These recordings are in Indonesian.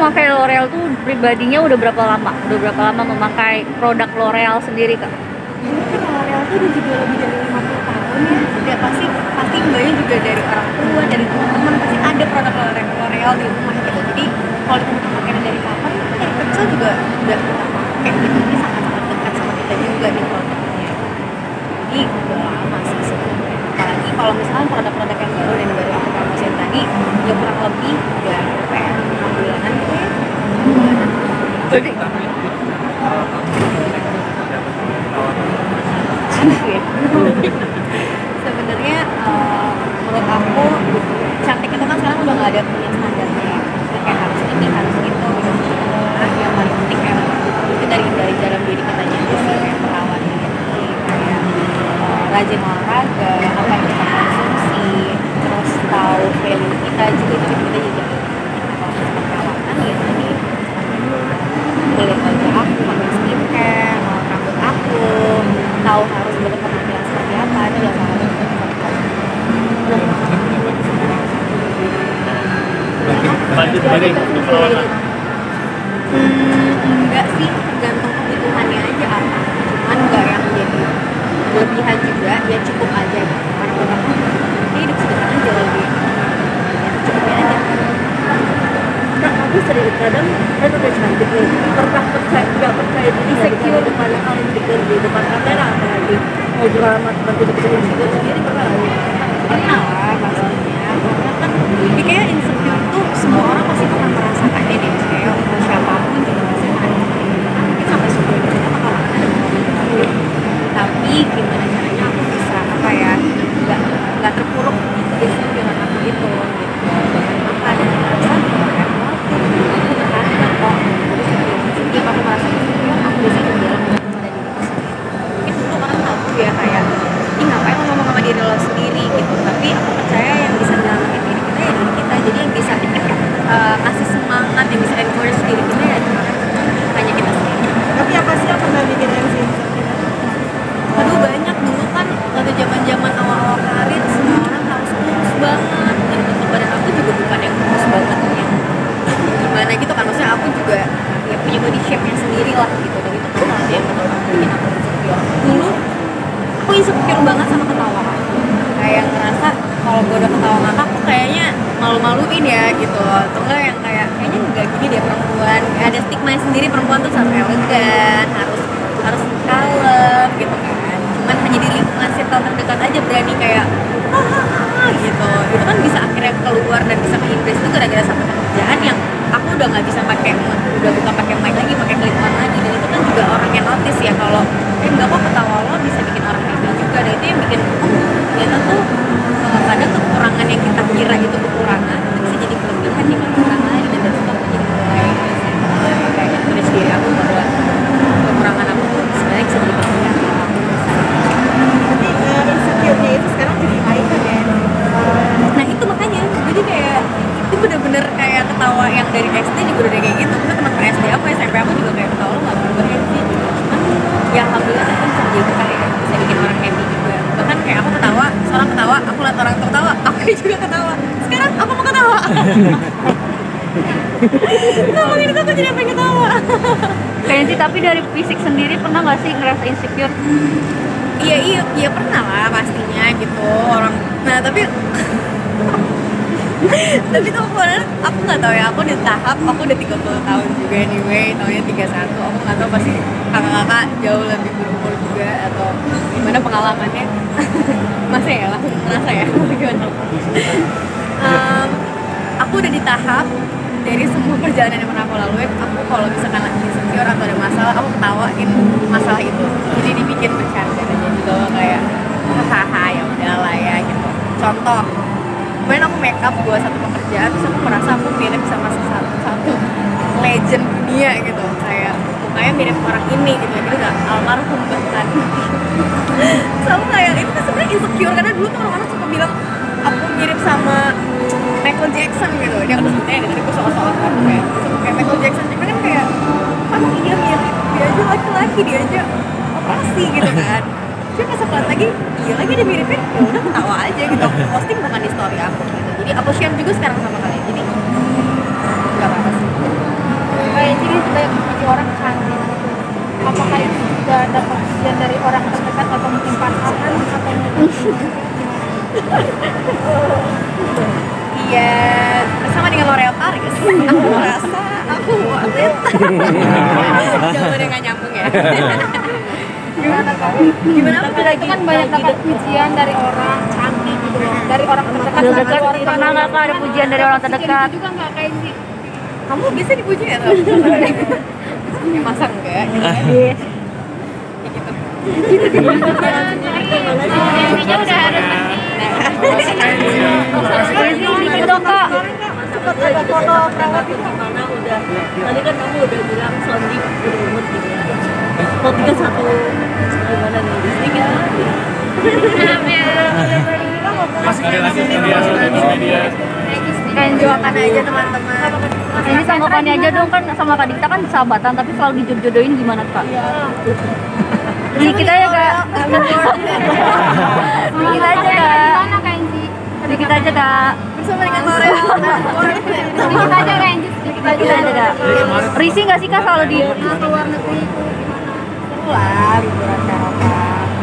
memakai L'Oreal tuh pribadinya udah berapa lama? Udah berapa lama memakai produk L'Oreal sendiri, Kak? Mungkin L'Oreal tuh udah juga lebih dari 50 tahun ya. Udah pasti mbaknya juga dari orang tua, dari teman-teman pasti ada produk L'Oreal di rumah gitu. Jadi kalau kita pakai dari kapan, dari kecil juga udah kita pakai gitu. Ini sangat-sangat dekat sama kita juga nih produknya. Jadi udah lama sih sebenarnya. Apalagi kalau misalkan produk-produk yang baru dan baru aku promosiin tadi, ya kurang lebih udah berapa ya? 6 bulanan gitu ya. 6 bulanan. Berarti sebenarnya menurut aku cantik itu kan sekarang udah nggak ada punya standarnya ya. Maksudnya kayak harus ini harus itu gitu. Nah yang paling penting kayak itu dari dalam diri kita aja sih, kayak perawat diri, kayak rajin olahraga, apa yang kita konsumsi, terus tahu value kita juga, jadi kita juga kalau misalkan perawatan ya tadi kulit wajah aku, pakai skincare, rambut aku, tahu harus berpenampilan seperti apa, itu udah sangat penting. Lanjut sebagai perawatan. Enggak sih, tergantung kebutuhannya aja apa. Cuman enggak yang jadi berlebihan juga, ya cukup aja gitu. Karena menurut aku ini hidup sederhana aja lebih ya cukupnya aja. Kak, aku sering kadang kan udah cantik nih, pernah nggak percaya diri secure depan di depan kamera, apalagi ngobrol sama teman tidak bisa insecure sendiri pernah nggak? Pernah lah pastinya, karena kan ini kayak insecure tuh semua orang pasti pernah merasakannya deh, kayak untuk siapapun juga pasti ada mungkin sampai super kita bakalan ada momen. Tapi gimana caranya aku bisa apa ya nggak terpuruk insecure dengan aku itu gitu. Apa dan merasa kayak aku berharga kok, setiap aku merasa insecure aku bisa bilang pada diri aku sendiri. Mungkin dulu orang tabu ya kayak ih ngapain lo ngomong sama diri lo sendiri gitu, tapi aku percaya yang bisa nyelamatin diri kita ya diri kita. Jadi yang bisa kasih semangat, yang bisa encourage diri kita ya hanya kita sendiri. Tapi apa sih yang pernah bikin insecure? Aduh banyak, dulu kan waktu zaman awal-awal karir semua orang harus kurus banget, dan bentuk badan aku juga bukan yang kurus banget yang gimana gitu kan, maksudnya aku juga ya punya body shape-nya sendiri lah gitu, dan itu kan hal yang menurut aku bikin aku insecure. Dulu aku insecure banget sama ketawa aku, kayak ngerasa kalau gue udah ketawa ngakak aku kayaknya malu-maluin ya gitu, atau enggak yang kayaknya enggak gini dia perempuan, ada stigma sendiri perempuan tuh harus elegan, harus kalem gitu kan. Cuman hanya di lingkungan circle terdekat aja berani kayak gitu, itu kan bisa akhirnya keluar dan bisa ke-impress itu gara-gara satu pekerjaan yang aku udah nggak bisa udah bukan pakai mic lagi, pakai clip on lagi, dan itu kan juga orang yang notice ya kalau enggak kok ketawa lo bisa bikin orang happy juga, dan itu yang bikin ternyata tuh kadang kekurangan yang kita kira itu kekurangan itu bisa jadi kelebihan di mata orang lain, dan dari situ aku jadi mulai kayak nulis diri aku bahwa kekurangan aku tuh sebenarnya bisa jadi kelebihan. Tapi insecure-nya itu sekarang jadi icon ya. Nah itu makanya jadi kayak itu bener-bener kayak ketawa yang dari SD juga udah kayak gitu. Kita teman SD aku, SMP aku juga kayak ketawa lo nggak berubah ya sih. Cuman ya alhamdulillah kan bisa jadi kali ya, bisa bikin orang happy juga. Bahkan kayak aku ketawa, seorang ketawa, aku lihat orang tertawa, aku juga ketawa. Sekarang aku mau ketawa. Ngomongin itu aku jadi pengen ketawa. Kenzi, tapi dari fisik sendiri pernah nggak sih ngerasa insecure? Iya pernah lah pastinya gitu orang. Nah tapi tuh aku nggak tahu ya, aku di tahap aku udah 30 tahun juga anyway, tahunnya 31, aku nggak tahu pasti kakak-kakak jauh lebih berumur juga atau gimana pengalamannya. Masa ya langsung merasa ya gimana. Aku udah di tahap dari semua perjalanan yang pernah aku lalui, aku kalau misalkan lagi insecure atau ada masalah, aku ketawain masalah itu, jadi dibikin bercanda aja gitu, kayak hahaha ya udahlah ya gitu. Contoh, kemarin aku make up buat satu pekerjaan, terus aku merasa aku mirip sama satu legend dunia gitu, kayak mukanya mirip orang ini gitu, dia udah almarhum bahkan. So aku kayak itu kan sebenarnya insecure, karena dulu tuh orang-orang suka bilang aku mirip sama Michael Jackson gitu, dia kan sebutnya dari aku soal-soal kayak Michael Jackson, tapi kan kayak kamu iya mirip, dia aja laki-laki, dia aja operasi gitu kan. Cuma pas aku lihat lagi, iya lagi dia miripin, ya udah ketawa aja gitu, aku posting bukan di story aku gitu, jadi aku share juga sekarang sama kalian, jadi nggak apa-apa sih. juga dapat pujian dari orang terdekat atau mungkin pasangan atau iya bersama dengan L'Oreal Paris aku merasa aku atlet jawabannya nggak nyambung ya gimana aku lagi kan banyak dapat pujian dari orang cantik gitu loh dari orang terdekat Pernah nggak Kak ada pujian dari orang terdekat? juga nggak kayak sih kamu bisa dipuji ya ya masa enggak gitu kan Yes. Intinya udah harus Dikit dong Kak. sempat lagi foto perawat itu gimana udah tadi kan kamu udah bilang sounding berumur gitu ya topiknya satu gimana nih sedikit Masih ada lagi media. kalian doakan aja teman-teman Ini tanggapannya aja dong, kan sama Kak Dikta kan sahabatan tapi selalu dijodohin gimana Kak? Dikit aja Kak. Dikit aja Kak. Dikit aja Kak. bersama dengan L'Oreal Dikit aja Kak. Dikit aja Kak. Risih nggak sih Kak kalau di luar negeri lah liburan Eropa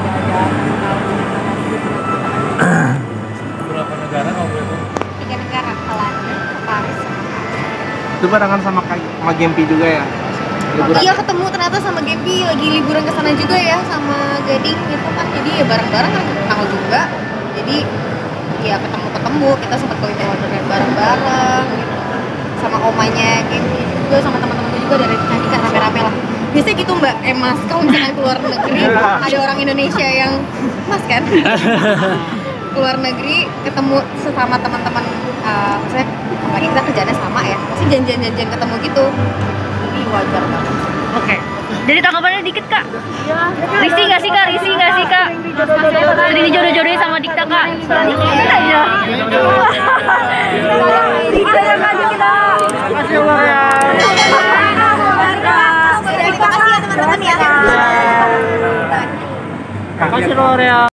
Beberapa negara kalau boleh tahu. 3 negara ke London, ke Paris Itu barengan sama Gempi juga ya? Liburan. iya ketemu ternyata sama Gaby lagi liburan ke sana juga ya sama Gading gitu kan jadi ya bareng-bareng kan kenal juga jadi ya ketemu kita sempat going to order bareng-bareng gitu sama omanya Gaby juga sama teman-temannya juga dari Candika rame-rame lah biasanya gitu mbak Mas kalau misalnya keluar negeri ada orang Indonesia yang Mas kan keluar negeri ketemu sesama teman-teman maksudnya apalagi kita kerjanya sama ya pasti janjian ketemu gitu jadi wajar banget Oke. Jadi tanggapannya dikit Kak. Risih nggak sih Kak? Risih nggak sih Kak? Jadi dijodoh-jodohin sama Dikta Kak. Dikit aja. Dikit aja Kak Dikta. Makasih L'Oreal. terima kasih ya teman-teman ya Makasih L'Oreal.